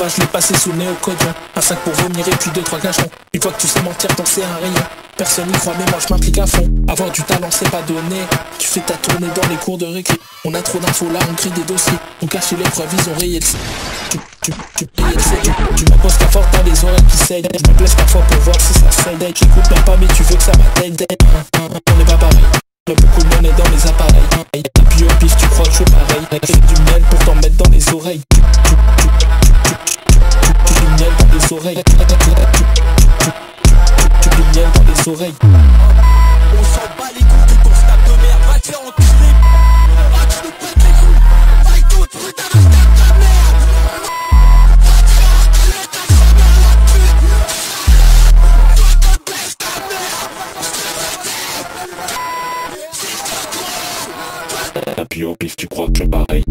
pas, je l'ai passé sous le néocodon. Un sac pour vomir et puis 2-3 cachons. Une fois que tu sais mentir, t'en sais un rayon. Personne n'y croit mais moi je m'implique à fond. Avoir du talent c'est pas donné. Tu fais ta tournée dans les cours de récré. On a trop d'infos là, on crie des dossiers. On cache les preuves, ils ont rayé le C. Tu m'imposes ta force dans les oreilles qui saignent. Je me blesse parfois pour voir si ça fait d'être. J'écoute même pas mais tu veux que ça m'atteigne. On n'est pas pareil. Y'a beaucoup de monnaie dans les appareils. Puis au pif tu crois que je suis pareil. Fais du miel pour t'en mettre dans les oreilles. Tu du miel dans les oreilles. Tu du miel dans les oreilles. On s'en bat les couilles de ton snap de merde. Va te faire enculer. Va tu nous pètes les couilles. Va écoute putain de snap de merde. Va te faire enculer ta mère la pute. Va te baisse ta mère. Puis au pif tu crois que je suis pareil.